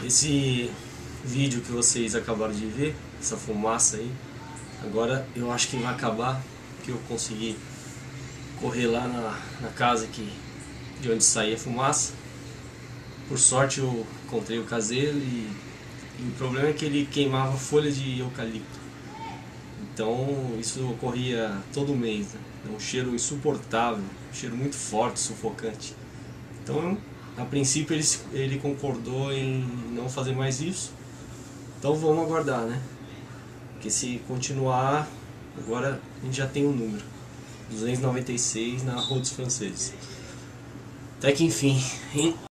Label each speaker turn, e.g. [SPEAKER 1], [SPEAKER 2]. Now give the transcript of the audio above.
[SPEAKER 1] Esse vídeo que vocês acabaram de ver, essa fumaça aí, agora eu acho que vai acabar, porque eu consegui correr lá na casa de onde saía a fumaça. Por sorte eu encontrei o caseiro e o problema é que ele queimava folha de eucalipto. Então isso ocorria todo mês, né? Um cheiro insuportável, um cheiro muito forte, sufocante. Então a princípio ele concordou em não fazer mais isso. Então vamos aguardar, né? Porque se continuar, agora a gente já tem um número 296 na Rua dos Franceses. Até que enfim, hein?